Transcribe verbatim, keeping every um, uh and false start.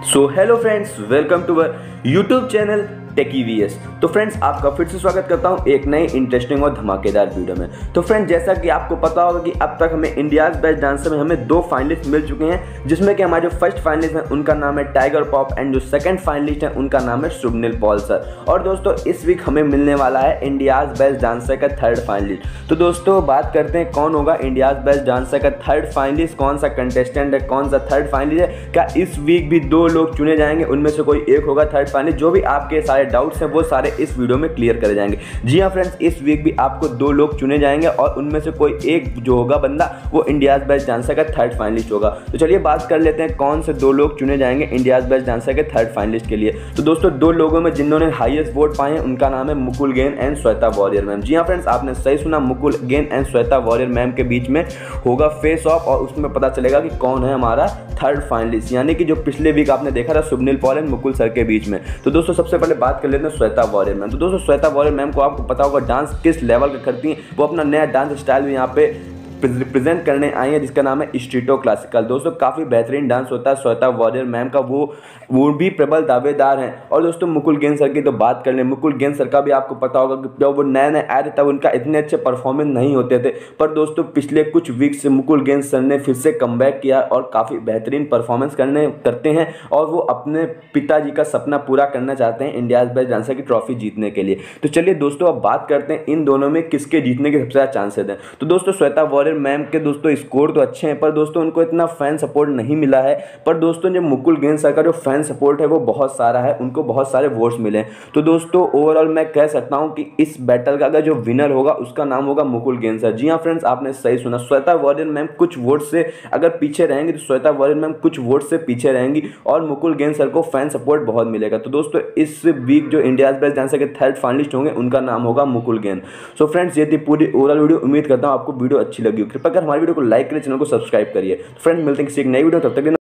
So hello friends, welcome to our YouTube channel टेकीवीएस। तो friends, आपका फिर से स्वागत करता हूं एक नई इंटरेस्टिंग और धमाकेदार वीडियो में। तो फ्रेंड्स, जैसा कि आपको पता होगा कि अब तक हमें इंडियाज बेस्ट डांसर में हमें दो फाइनलिस्ट मिल चुके हैं, जिसमें कि हमारे जो फर्स्ट फाइनलिस्ट हैं उनका नाम है टाइगर पॉप एंड जो सेकंड फाइनलिस्ट है उनका नाम है शुभनील पॉल सर। और दोस्तों, इस वीक हमें मिलने वाला है इंडियाज बेस्ट डांसर का थर्ड फाइनलिस्ट। तो दोस्तों, बात करते हैं कौन होगा इंडियाज बेस्ट डांसर का थर्ड फाइनलिस्ट, कौन सा कंटेस्टेंट है, कौन सा थर्ड फाइनलिस्ट है। क्या इस वीक भी दो लोग चुने जाएंगे, उनमें से कोई एक होगा थर्ड फाइनलिस्ट। जो भी आपके सारे डाउट्स हैं वो सारे इस वीडियो में क्लियर करे जाएंगे। जी हाँ फ्रेंड्स, इस वीक भी आपको दो लोग चुने जाएंगे और उनमें से कोई एक जो होगा बंदा वो इंडियाज बेस्ट डांसर का थर्ड फाइनलिस्ट होगा। तो चलिए बात कर लेते हैं कौन से दो लोग चुने जाएंगे इंडियाज बेस्ट डांसर के थर्ड फाइनलिस्ट के लिए। तो दोस्तों, दो लोगों में जिन्होंने हाईएस्ट वोट पाए हैं उनका नाम है मुकुल गेन एंड श्वेता वॉरियर मैम। जी हाँ फ्रेंड्स, आपने सही सुना, मुकुल गेन एंड श्वेता वॉरियर मैम के बीच में होगा फेस ऑफ और उसमें पता चलेगा कि कौन है हमारा थर्ड फाइनलिस्ट, यानी कि जो पिछले वीक आपने देखा था शुभनील पॉल एंड मुकुल सर के बीच में। तो दोस्तों, सबसे पहले बात कर लेते हैं श्वेता वॉरियर मैम। तो दोस्तों, श्वेता वॉरियर मैम को आपको पता होगा डांस किस लेवल का करती हैं। वो अपना नया डांस स्टाइल भी यहाँ पे प्रेजेंट करने आई है, जिसका नाम है स्ट्रीटो क्लासिकल। दोस्तों, काफ़ी बेहतरीन डांस होता है श्वेता वॉरियर मैम का, वो वो भी प्रबल दावेदार हैं। और दोस्तों, मुकुल गेन सर की तो बात कर लें, मुकुल गेन सर का भी आपको पता होगा कि जब वो नए नए आए थे तब उनका इतने अच्छे परफॉर्मेंस नहीं होते थे। पर दोस्तों, पिछले कुछ वीक से मुकुल गेन सर ने फिर से कमबैक किया और काफ़ी बेहतरीन परफॉर्मेंस करने करते हैं और वो अपने पिताजी का सपना पूरा करना चाहते हैं इंडियाज बेस्ट डांसर की ट्रॉफी जीतने के लिए। तो चलिए दोस्तों, अब बात करते हैं इन दोनों में किसके जीतने के सबसे ज़्यादा चांसेस हैं। तो दोस्तों, श्वेता वॉरियर मैम के दोस्तों स्कोर तो अच्छे हैं, पर दोस्तों उनको इतना फैन सपोर्ट नहीं मिला है। पर दोस्तों, जो मुकुल गेन सर का जो फैन सपोर्ट है वो बहुत सारा है, उनको बहुत सारे वोट्स मिले हैं। तो दोस्तों, ओवरऑल मैं कह सकता हूं कि इस बैटल का अगर जो विनर होगा उसका नाम होगा मुकुल गेन सर। जी हाँ फ्रेंड्स, आपने सही सुना, श्वेता वॉरियर मैम कुछ वोट से अगर पीछे रहेंगी तो श्वेता वॉरियर मैम कुछ वोट से पीछे रहेंगी और मुकुल गेन सर को फैन सपोर्ट बहुत मिलेगा। तो दोस्तों, इस वीक जो इंडियाज बेस्ट डांसर के थर्ड फाइनलिस्ट होंगे उनका नाम होगा मुकुल गेन। सो फ्रेंड्स, ये थी पूरी ओवरऑल वीडियो। उम्मीद करता हूँ आपको वीडियो अच्छी लगी हो। कृपया कर हमारी वीडियो को लाइक करिए, चैनल को सब्सक्राइब करिए। फ्रेंड्स, मिलते हैं किसी एक नई वीडियो, तब तक